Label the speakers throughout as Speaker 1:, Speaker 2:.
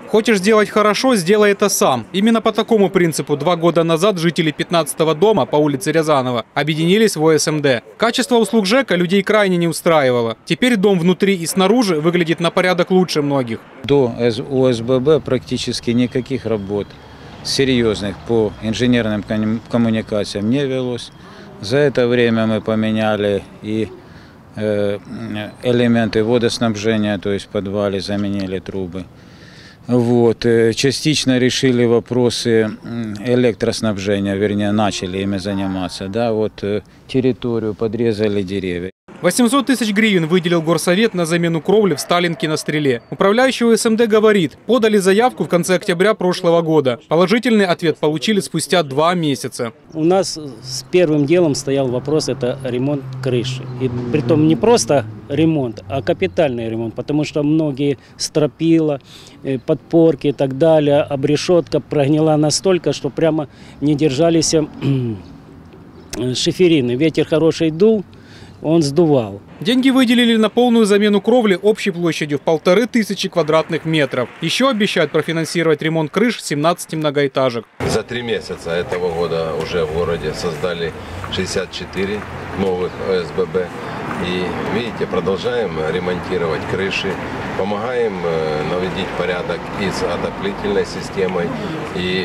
Speaker 1: Хочешь сделать хорошо – сделай это сам. Именно по такому принципу 2 года назад жители 15-го дома по улице Рязанова объединились в ОСМД. Качество услуг ЖЭКа людей крайне не устраивало. Теперь дом внутри и снаружи выглядит на порядок лучше многих.
Speaker 2: До ОСББ практически никаких работ серьезных по инженерным коммуникациям не велось. За это время мы поменяли и элементы водоснабжения, то есть в подвале заменили трубы. Вот. Частично решили вопросы электроснабжения, вернее, начали ими заниматься. Да, вот территорию подрезали деревья.
Speaker 1: 800 тысяч гривен выделил горсовет на замену кровли в Сталинке на Стреле. Управляющий ОСМД говорит, подали заявку в конце октября прошлого года. Положительный ответ получили спустя 2 месяца.
Speaker 3: У нас с первым делом стоял вопрос – это ремонт крыши. И притом не просто ремонт, а капитальный ремонт, потому что многие стропила, подпорки и так далее, обрешетка прогнила настолько, что прямо не держались шиферины. Ветер хороший дул, он сдувал.
Speaker 1: Деньги выделили на полную замену кровли общей площадью в 1500 квадратных метров. Еще обещают профинансировать ремонт крыш 17 многоэтажек.
Speaker 4: За 3 месяца этого года уже в городе создали 64 новых ОСББ. И видите, продолжаем ремонтировать крыши, помогаем наводить порядок и с отоплительной системой, и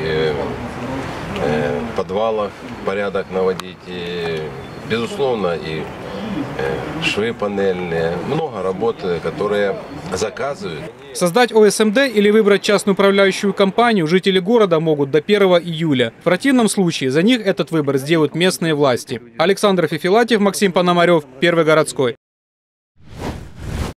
Speaker 4: в подвалах порядок наводить, и, безусловно, и швы панельные, много работы, которые заказывают.
Speaker 1: Создать ОСМД или выбрать частную управляющую компанию жители города могут до 1 июля. В противном случае за них этот выбор сделают местные власти. Александр Фефилатьев, Максим Пономарев, Первый городской.